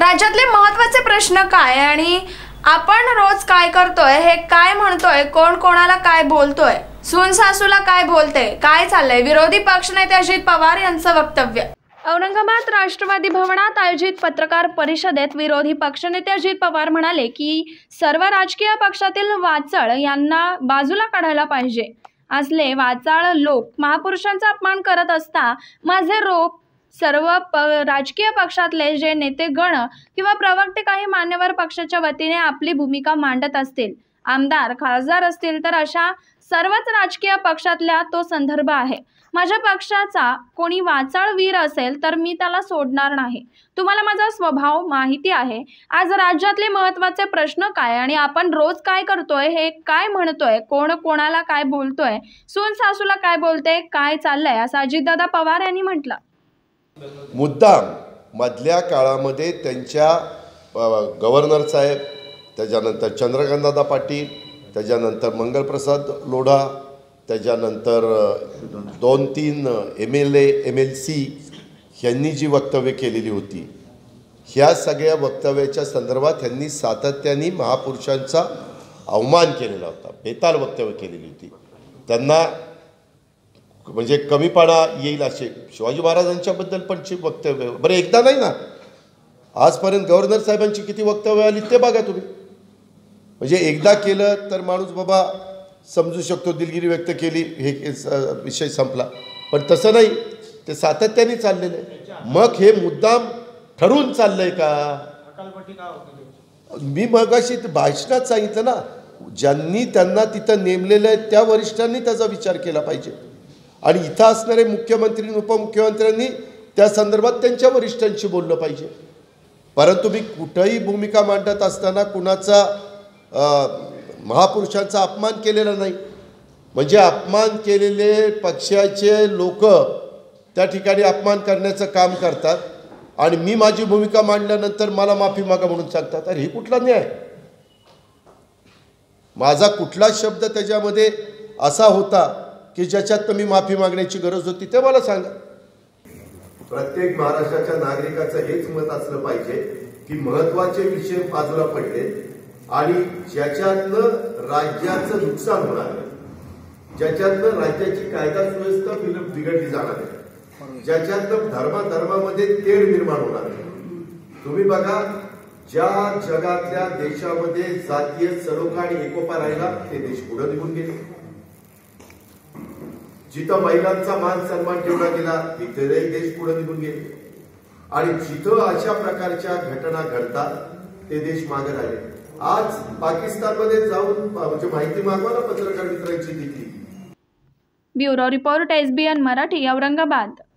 राज्यातले महत्त्वाचे प्रश्न काय आणि आपण रोज काय करतोय, हे काय म्हणतोय, कोण कोणाला काय बोलतोय, सून सासूला काय बोलते, काय चाललंय, विरोधी पक्षनेते अजित पवार यांचं वक्तव्य। औरंगाबाद राष्ट्रवादी भवनात आयोजित पत्रकार परिषदेत विरोधी पक्षनेते अजित पवार म्हणाले की सर्व राजकीय पक्षातील वाचाळ यांना बाजूला काढायला पाहिजे। असले वाचाळ लोक महापुरुषांचा अपमान करत असता माझे रोप सर्व राजकीय पक्षातले जे नेते गण किंवा प्रवक्ते काही मान्यवर पक्षाच्या वतीने आपली भूमिका मांडत असतील, आमदार खासदार असतील तर अशा सर्वच राजकीय पक्षातल्या तो संदर्भ आहे। माझ्या पक्षाचा कोणी वाचाळ वीर असेल तर मी त्याला सोडणार नाही। तुम्हाला माझा स्वभाव माहिती आहे। आज राज्यातले महत्त्वाचे प्रश्न काय आणि आपण रोज काय करतोय, हे काय म्हणतोय, कोण कोणाला काय बोलतोय, सून सासूला काय बोलते, काय चाललंय, असं अजितदादा पवार यांनी म्हटलं। मुद्दाम मधल्या काळामध्ये त्यांच्या गव्हर्नर साहेब, त्याच्यानंतर चंद्रकांतदादा पाटील, त्याच्यानंतर मंगलप्रसाद लोढा, त्याच्यानंतर 2-3 MLA MLC यांनी जी वक्तव्य केलेली होती, ह्या सगळ्या वक्तव्याच्या संदर्भात त्यांनी सातत्याने महापुरुषांचा अवमान केलेला होता, बेताल वक्तव्य केलेली होती। त्यांना म्हणजे कमीपणा येईल असे शिवाजी महाराजांच्याबद्दल पण वक्तव्य, बरं एकदा नाही ना, आजपर्यंत गव्हर्नर साहेबांची किती वक्तव्य आली ते बघा तुम्ही। म्हणजे एकदा केलं तर माणूस बाबा समजू शकतो, दिलगिरी व्यक्त केली, हे विषय संपला, पण तसं नाही, ते सातत्याने चाललेलं आहे। मग हे मुद्दाम ठरवून चाललंय का? मी मगाशी भाषणात सांगितलं ना, ज्यांनी त्यांना तिथं नेमलेलं आहे त्या वरिष्ठांनी त्याचा विचार केला पाहिजे आणि इथं असणारे मुख्यमंत्री उपमुख्यमंत्र्यांनी त्या संदर्भात त्यांच्या वरिष्ठांशी बोललं पाहिजे। परंतु मी कुठेही भूमिका मांडत असताना कुणाचा महापुरुषांचा अपमान केलेला नाही। म्हणजे अपमान केलेले पक्षाचे लोक त्या ठिकाणी अपमान करण्याचं काम करतात आणि मी माझी भूमिका मांडल्यानंतर मला माफी मागा म्हणून सांगतात। अरे हे कुठला न्याय? माझा कुठला शब्द त्याच्यामध्ये असा होता की ज्याच्यात मी माफी मागण्याची गरज होती ते मला सांगा। प्रत्येक महाराष्ट्राच्या नागरिकाचं हेच मत असलं पाहिजे की महत्त्वाचे विषय बाजूला पडले आणि ज्याच्यातनं राज्याचं नुकसान होणार नाही, ज्याच्यातनं राज्याची कायदा सुव्यवस्था बिघडली जाणार नाही, ज्याच्यातनं धर्मामध्ये तेढ निर्माण होणार नाही। तुम्ही बघा, ज्या जगातल्या देशामध्ये जातीय सलोखा आणि एकोपा राहिला ते देश पुढे निघून गेले। जिथं महिलांचा मान सन्मान ठेवला गेला तिथेही देश पुढे निघून गेले आणि जिथं अशा प्रकारच्या घटना घडतात ते देश मागे राहिले। आज पाकिस्तानमध्ये जाऊन म्हणजे माहिती मागवा ना पत्रकार मित्रांची तिथली। Bureau report SBN Marathi, Aurangabad.